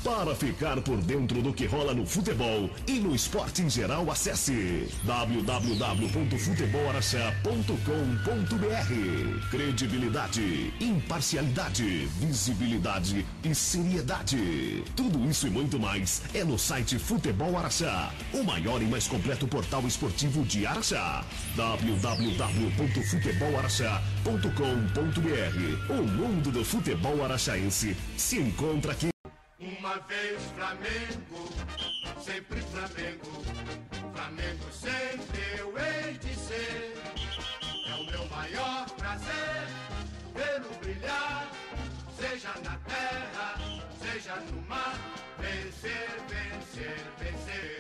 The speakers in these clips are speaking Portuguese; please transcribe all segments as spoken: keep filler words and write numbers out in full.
Para ficar por dentro do que rola no futebol e no esporte em geral, acesse w w w ponto futebol araxá ponto com ponto b r. Credibilidade, imparcialidade, visibilidade e seriedade. Tudo isso e muito mais é no site Futebol Araxá, o maior e mais completo portal esportivo de Araxá. w w w ponto futebol araxá ponto com ponto b r. O mundo do futebol araxaense se encontra aqui. Uma vez Flamengo, sempre Flamengo, Flamengo sempre eu hei de ser. É o meu maior prazer vê-lo brilhar, seja na terra, seja no mar, vencer, vencer, vencer.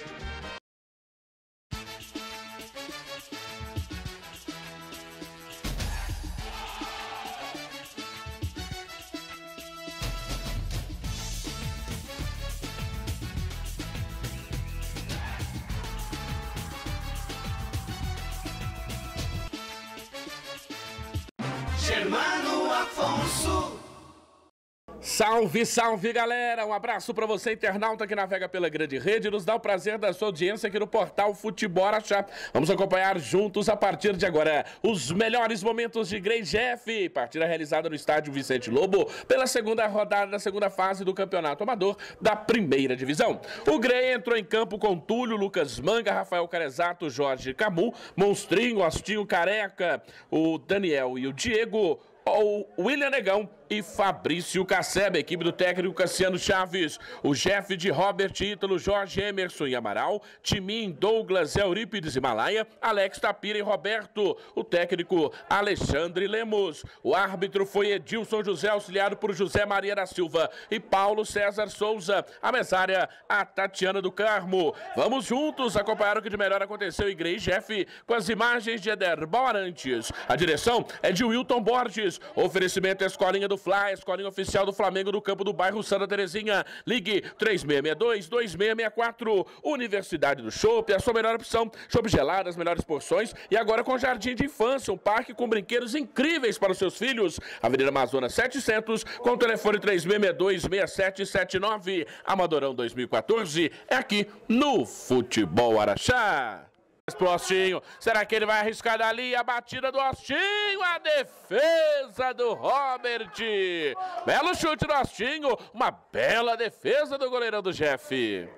Germano Afonso. Salve, salve, galera! Um abraço para você, internauta que navega pela grande rede, nos dá o prazer da sua audiência aqui no portal Futebol Araxá. Vamos acompanhar juntos, a partir de agora, os melhores momentos de Grey Jeff. Partida realizada no estádio Vicente Lobo, pela segunda rodada da segunda fase do Campeonato Amador da Primeira Divisão. O Grey entrou em campo com Túlio, Lucas Manga, Rafael Carezato, Jorge Camu, Monstrinho, Astinho Careca, o Daniel e o Diego, o William Negão e Fabrício Cassebe, equipe do técnico Cassiano Chaves, o chefe de Robert Ítalo, Jorge Emerson e Amaral, Timim, Douglas, Eurípides e Malaia, Alex Tapira e Roberto, o técnico Alexandre Lemos, o árbitro foi Edilson José, auxiliado por José Maria da Silva e Paulo César Souza, a mesária a Tatiana do Carmo. Vamos juntos acompanhar o que de melhor aconteceu em Grey Jeff com as imagens de Ederbal Arantes. A direção é de Wilton Borges, oferecimento à Escolinha do Fla, escolinha oficial do Flamengo no campo do bairro Santa Terezinha. Ligue três seis seis dois, dois seis seis quatro. Universidade do Chopp, a sua melhor opção. Chopp gelado, as melhores porções. E agora com jardim de infância, um parque com brinquedos incríveis para os seus filhos. Avenida Amazonas setecentos, com o telefone três seis seis dois, seis sete sete nove. Amadorão dois mil e quatorze, é aqui no Futebol Araxá. Pro Ostinho, será que ele vai arriscar dali a batida do Ostinho, a defesa do Robert, belo chute do Ostinho, uma bela defesa do goleirão do Jeff.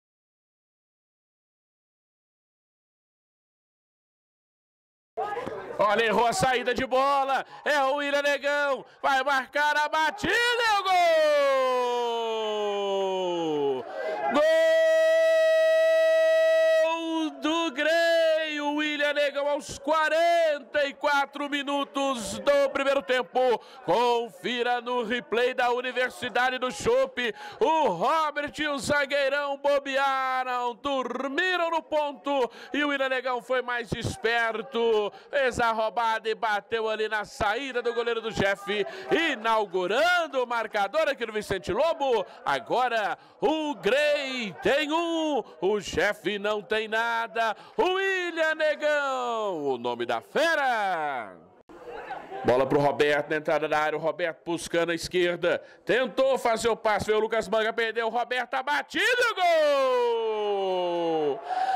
Olha, errou a saída de bola, é o William Negão, vai marcar a batida e o gol! Gol! Negão aos quarenta e quatro minutos do primeiro tempo. Confira no replay da Universidade do Chopp. O Robert e o zagueirão bobearam, dormiram no ponto e o William Negão foi mais esperto. Fez a roubada e bateu ali na saída do goleiro do Jeff, inaugurando o marcador aqui no Vicente Lobo. Agora o Grey tem um, o Jeff não tem nada. O William Negão, o nome da fera. Bola pro Roberto na entrada da área, o Roberto buscando a esquerda, tentou fazer o passe, veio o Lucas Manga, perdeu, o Roberto a batida, gol!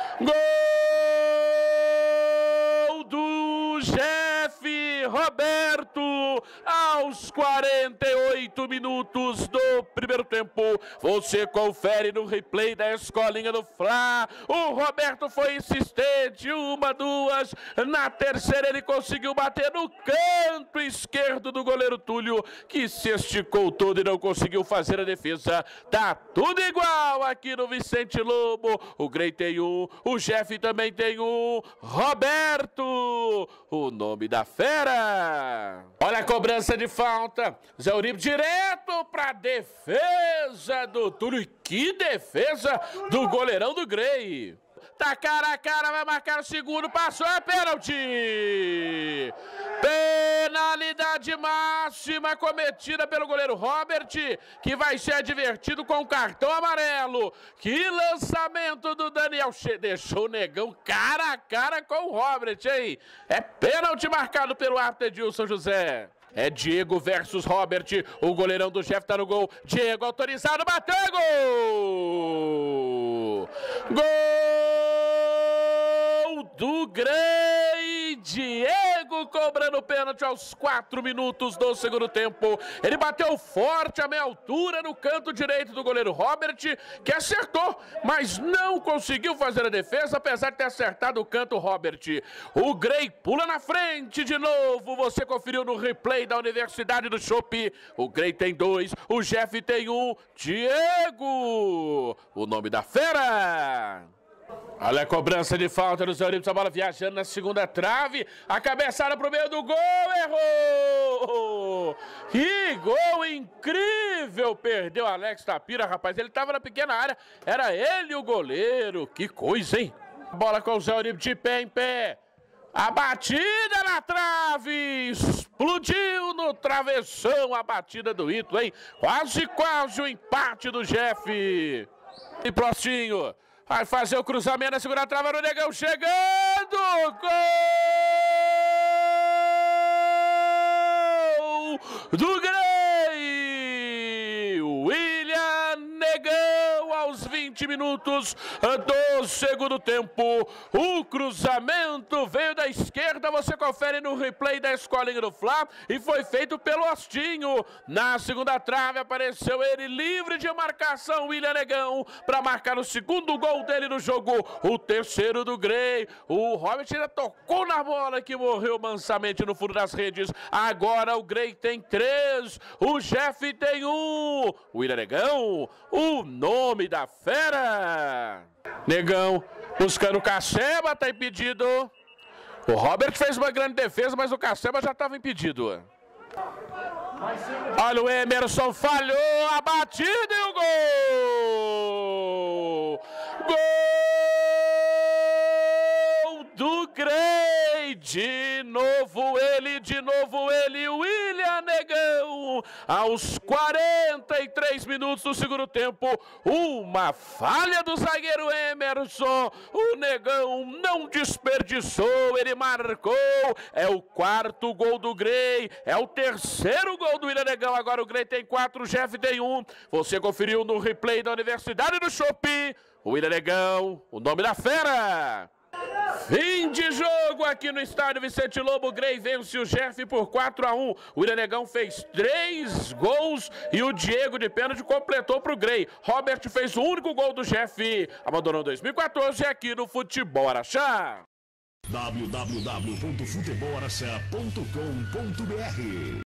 Gol do Jeff Roberto, aos quarenta e oito minutos do primeiro tempo. Você confere no replay da Escolinha do Fla. O Roberto foi insistente, uma, duas, na terceira ele conseguiu bater no canto esquerdo do goleiro Túlio, que se esticou todo e não conseguiu fazer a defesa. Tá tudo igual aqui no Vicente Lobo. O Grey tem um, o Jeff também tem um. Roberto, o nome da fera. Olha a cobrança de falta, Zé Uribe direto para defesa do Túlio. E que defesa do goleirão do Grey. Tá cara a cara, vai marcar o segundo, passou, é pênalti! Penalidade máxima cometida pelo goleiro Robert, que vai ser advertido com cartão amarelo. Que lançamento do Daniel, deixou o Negão cara a cara com o Robert, hein? É pênalti marcado pelo árbitro Edilson José. É Diego versus Robert. O goleirão do Jeff tá no gol. Diego autorizado, bateu, gol! Gol do Grey! Diego cobrando pênalti aos quatro minutos do segundo tempo. Ele bateu forte a meia altura no canto direito do goleiro Robert, que acertou, mas não conseguiu fazer a defesa, apesar de ter acertado o canto Robert. O Grey pula na frente de novo. Você conferiu no replay da Universidade do Chopp. O Grey tem dois, o Jeff tem um. Diego, o nome da fera. Olha a cobrança de falta do Zé Eurípides, a bola viajando na segunda trave, a cabeçada pro meio do gol, errou! Que gol incrível! Perdeu Alex Tapira, rapaz, ele tava na pequena área, era ele o goleiro, que coisa, hein? Bola com o Zé Eurípides de pé em pé, a batida na trave, explodiu no travessão a batida do Ítalo, hein? Quase, quase o empate do Jeff. E Prostinho vai fazer o cruzamento na segunda trave, o Negão chegando! Gol do Grey! William Negão aos vinte minutos do segundo tempo. O cruzamento veio da esquerda, você confere no replay da Escolinha do Fla, e foi feito pelo Ostinho. Na segunda trave apareceu ele livre de marcação, William Negão, para marcar o segundo gol dele no jogo, o terceiro do Grey. O Robert ainda tocou na bola que morreu mansamente no fundo das redes. Agora o Grey tem três, o Jeff tem um. William Negão, o nome da fera. Negão buscando o Caceba, tá impedido. O Robert fez uma grande defesa, mas o Caceba já estava impedido. Olha o Emerson, falhou a batida e o gol! Gol do Grey! De novo ele, de novo ele, William Negão, aos quarenta e três minutos do segundo tempo, uma falha do zagueiro Emerson, o Negão não desperdiçou, ele marcou, é o quarto gol do Grey, é o terceiro gol do William Negão. Agora o Grey tem quatro, o Jeff tem um, você conferiu no replay da Universidade do Chopp, o William Negão, o nome da fera. Fim de jogo aqui no estádio Vicente Lobo. O Grey vence o Jeff por quatro a um. O William Negão fez três gols e o Diego de pênalti completou para o Grey. Robert fez o único gol do Jeff. Abandonou dois mil e quatorze aqui no Futebol Araxá. w w w ponto futebol araxá ponto com ponto b r